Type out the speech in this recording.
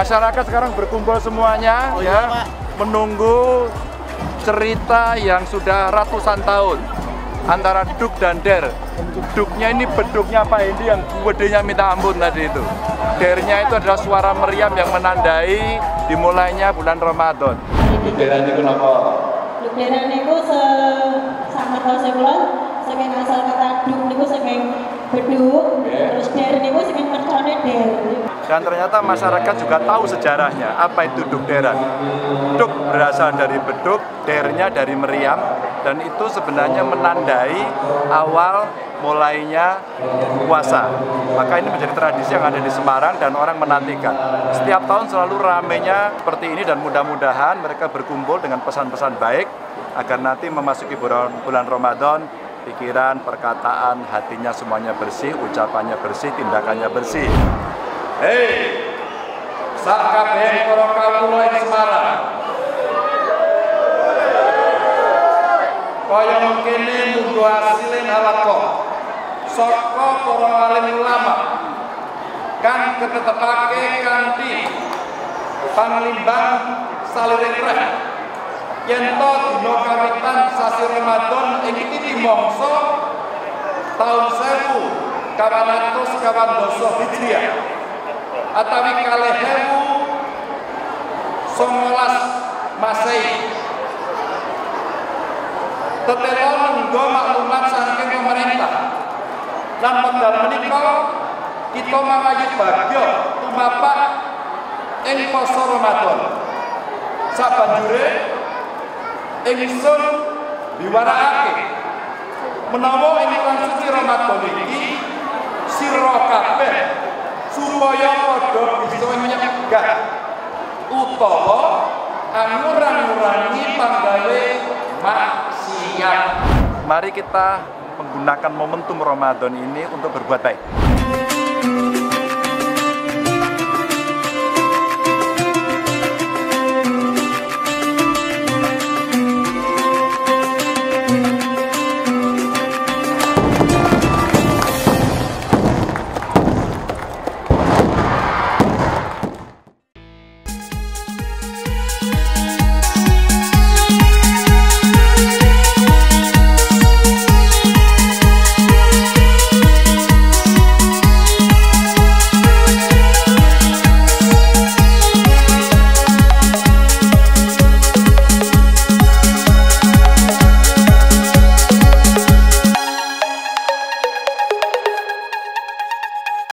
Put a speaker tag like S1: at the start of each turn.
S1: Masyarakat sekarang berkumpul semuanya ya, menunggu cerita yang sudah ratusan tahun antara Duk dan Der. Duknya ini beduknya Pak Hendi yang gedenya minta ampun tadi itu. Dernya itu adalah suara meriam yang menandai dimulainya bulan Ramadan. Deran itu apa?
S2: Deran itu sangat konsekuler, saking asal kata Duk itu saking beduk, terus Der itu saking mercone Der.
S1: Dan ternyata masyarakat juga tahu sejarahnya, apa itu Duk Deran. Duk berasal dari beduk, dernya dari meriam, dan itu sebenarnya menandai awal mulainya puasa. Maka ini menjadi tradisi yang ada di Semarang dan orang menantikan. Setiap tahun selalu ramenya seperti ini dan mudah-mudahan mereka berkumpul dengan pesan-pesan baik agar nanti memasuki bulan Ramadan, pikiran, perkataan, hatinya semuanya bersih, ucapannya bersih, tindakannya bersih. Hei, sak kabeh para kawula ing Semarang. Kaya mengkene munggo hasilin halaqah saka para alim ulama kang ketetepake kanthi panglimbang saliring reh yen to dina kawitan sasi Ramadan ing iki mangsa taun 1412 Hijriah atawi 2019 Masehi. Tetelo nunggu maklumat saking pemerintah lan wekdal menika kita mangayut bagya tumapak ing poso Ramadan. Sabanjure ingsun diwarakake menawa ing bulan suci Ramadan iki sira kabeh supaya padha bisa nyegah utawa ngurangi panggawe maksiat. Mari kita menggunakan momentum Ramadan ini untuk berbuat baik.